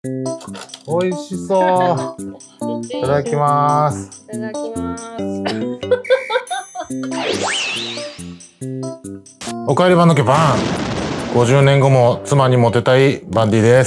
美味しそう。いただきます。 いただきます。 おかえりバンド家バン。50年後も妻にモテたいバンディです。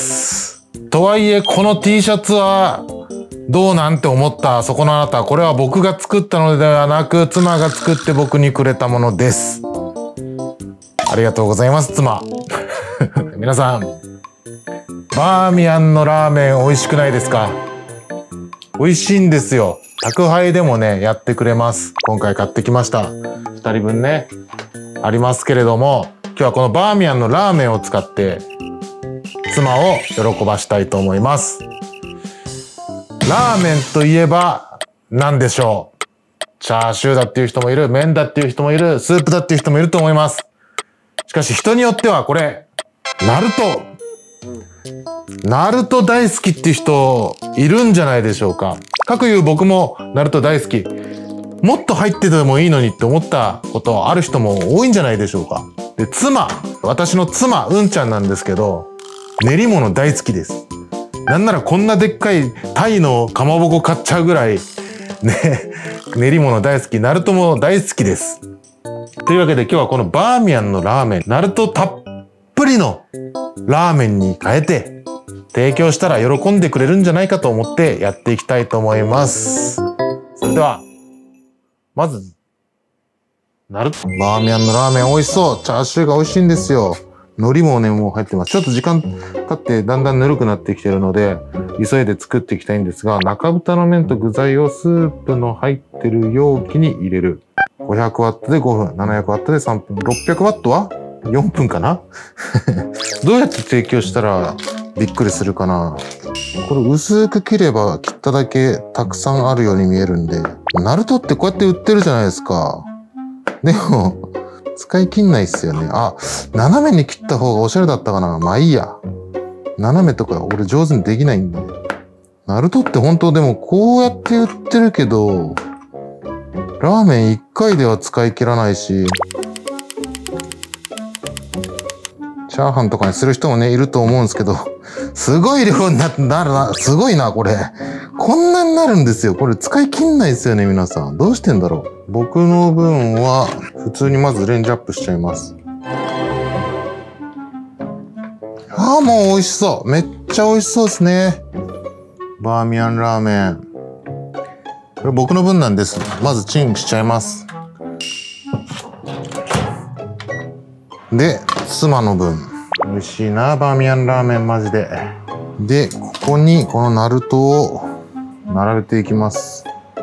とはいえこの T シャツはどうなんて思ったそこのあなた、これは僕が作ったのではなく妻が作って僕にくれたものです。ありがとうございます妻。皆さん、バーミヤンのラーメン美味しくないですか？美味しいんですよ。宅配でもねやってくれます。今回買ってきました。2人分ねありますけれども、今日はこのバーミヤンのラーメンを使って妻を喜ばしたいと思います。ラーメンといえば何でしょう？チャーシューだっていう人もいる、麺だっていう人もいる、スープだっていう人もいると思います。しかし人によってはこれナルト大好きっていう人いるんじゃないでしょうか。かくいう僕もナルト大好き。もっと入っててもいいのにって思ったことある人も多いんじゃないでしょうか。で、私の妻、うんちゃんなんですけど、練り物大好きです。なんならこんなでっかいタイのかまぼこ買っちゃうぐらい、ね、練り物大好き、ナルトも大好きです。というわけで今日はこのバーミヤンのラーメン、ナルトたっぷりのラーメンに変えて、提供したら喜んでくれるんじゃないかと思ってやっていきたいと思います。それでは、まず、バーミヤンのラーメン美味しそう。チャーシューが美味しいんですよ。海苔もね、もう入ってます。ちょっと時間経ってだんだんぬるくなってきてるので、急いで作っていきたいんですが、中豚の麺と具材をスープの入ってる容器に入れる。500ワットで5分、700ワットで3分、600ワットは4分かなどうやって提供したらびっくりするかな。これ薄く切れば切っただけたくさんあるように見えるんで、ナルトってこうやって売ってるじゃないですか。でも、使い切んないっすよね。あ、斜めに切った方がおしゃれだったかな。まあいいや。斜めとか俺上手にできないんで。ナルトって本当でもこうやって売ってるけど、ラーメン1回では使い切らないし、チャーハンとかにする人もね、いると思うんですけど、すごい量になるな。すごいな、これ。こんなになるんですよ。これ使い切んないですよね、皆さん。どうしてんだろう。僕の分は、普通にまずレンジアップしちゃいます。ああ、もう美味しそう。めっちゃ美味しそうですね。バーミヤンラーメン。これ僕の分なんです。まずチンしちゃいます。で、妻の分。美味しいな、バーミヤンラーメンマジで。で、ここにこのナルトを並べていきます。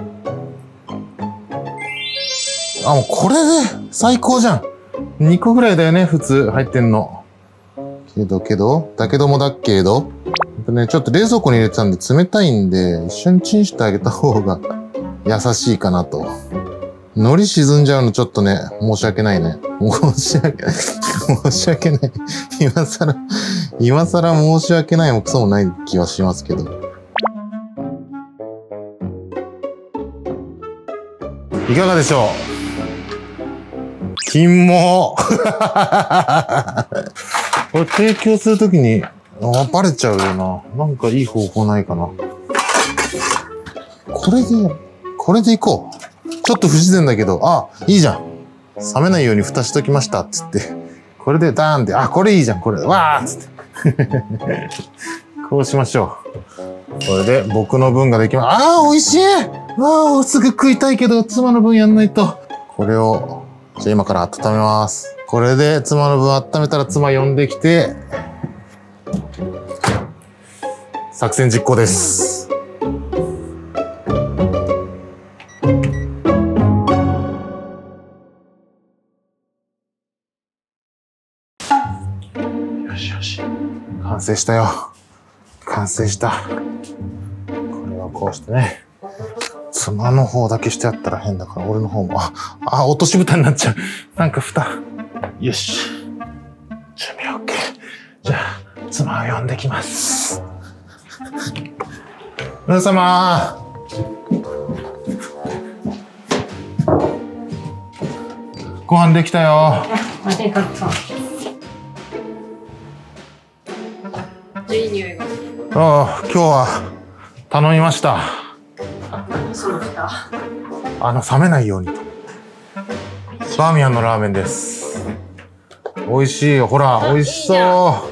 あ、もうこれで最高じゃん。2個ぐらいだよね、普通入ってんの。だけどもだっけど。ね、ちょっと冷蔵庫に入れてたんで冷たいんで、一緒にチンしてあげた方が優しいかなと。海苔沈んじゃうのちょっとね、申し訳ないね。申し訳ない。今更申し訳ないもクソもない気はしますけど。いかがでしょう？金もこれ提供するときに、バレちゃうよな。なんかいい方法ないかな。これでいこう。ちょっと不自然だけど、あ、いいじゃん。冷めないように蓋しときました、つって。これでダーンって、あ、これいいじゃん、これ。わーっつって。こうしましょう。これで僕の分ができます。あー、美味しい！わー、すぐ食いたいけど、妻の分やんないと。これを、じゃあ今から温めます。これで妻の分温めたら妻呼んできて、作戦実行です。よしよし。完成したよ。完成した。これをこうしてね。妻の方だけしてあったら変だから、俺の方も、落とし蓋になっちゃう。なんか蓋。よし。準備 OK。じゃあ、妻を呼んできます。皆様。ご飯できたよ。 いい匂いが。 ああ、今日は頼みました。 何しました？ 冷めないようにと。バーミヤンのラーメンです。美味しいよ、ほら、美味しそう。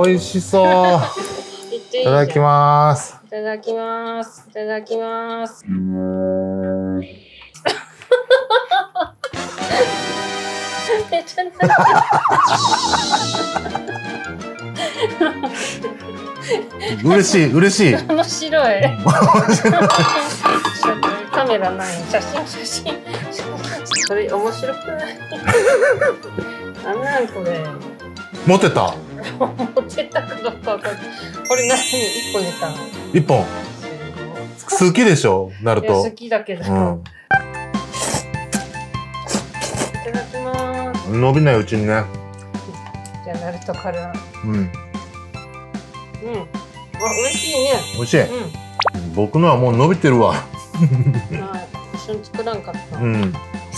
美味しそう。いただきます。 いただきます。いただきます。 嬉しい、嬉しい。 面白い。カメラない。写真。それ面白くない？なんこれ。 持ってた。 持ってたかどうかわかんない。これ何？一本入れたの？ 一本。好きでしょ、ナルト。 好きだけど。いただきます。 伸びないうちにね。 じゃあナルトから。 うん。 美味しいね。 美味しい。僕のはもう伸びてるわ。 一緒に作らんかった。 うん。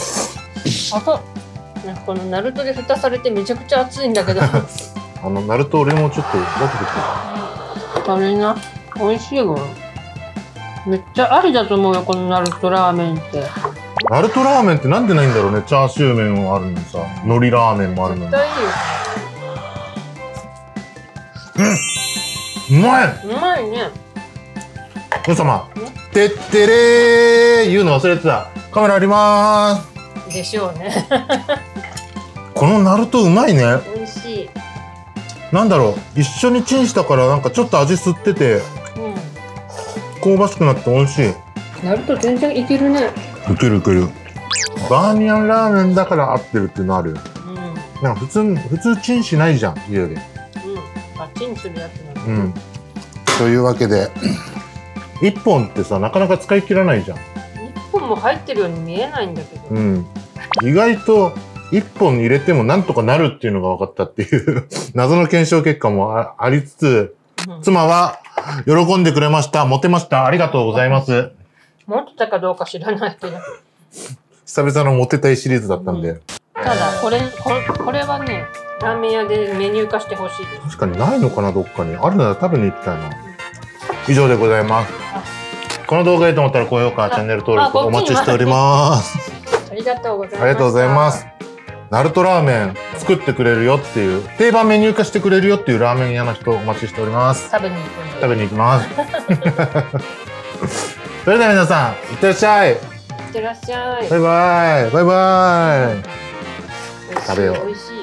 なんかこのナルトで蓋されてめちゃくちゃ熱いんだけど。 ナルト俺もちょっと分けてくれ。 あれな、美味しいわ。めっちゃありだと思うよ、このナルトラーメンって。 ナルトラーメンってなんでないんだろうね。チャーシュー麺もあるのにさ、海苔ラーメンもあるのに。 絶対いいよ。 うまい。 うまいね。 皆様、てってれー言うの忘れてた。カメラありまーす。 でしょうね。 このナルトうまいね。 美味しい。 なんだろう、一緒にチンしたからなんかちょっと味吸ってて、香ばしくなって美味しい。 ナルト全然いけるね。 いけるいける。バーミヤンラーメンだから合ってるっていうのあるよ。なんか普通チンしないじゃん、家で。 チンするやつなんだ。 というわけで、1本ってさ、なかなか使い切らないじゃん。 1本も入ってるように見えないんだけど。 意外と1本入れてもなんとかなるっていうのが分かったっていう謎の検証結果もありつつ、妻は喜んでくれました。モテました。ありがとうございます。 持ってたかどうか知らないけど。 久々のモテたいシリーズだったんで。 ただ、これはね、ラーメン屋でメニュー化してほしいです。 確かにないのかな、どっかに。あるなら食べに行きたいな。以上でございます。この動画いいと思ったら高評価、チャンネル登録お待ちしております。 ありがとうございます。 ありがとうございます。ナルトラーメン作ってくれるよっていう、定番メニュー化してくれるよっていうラーメン屋の人お待ちしております。 食べに行くんで。 食べに行きます。それでは皆さん、いってらっしゃい。いってらっしゃい。 バイバイ。バイバイ。 食べよう。美味しい。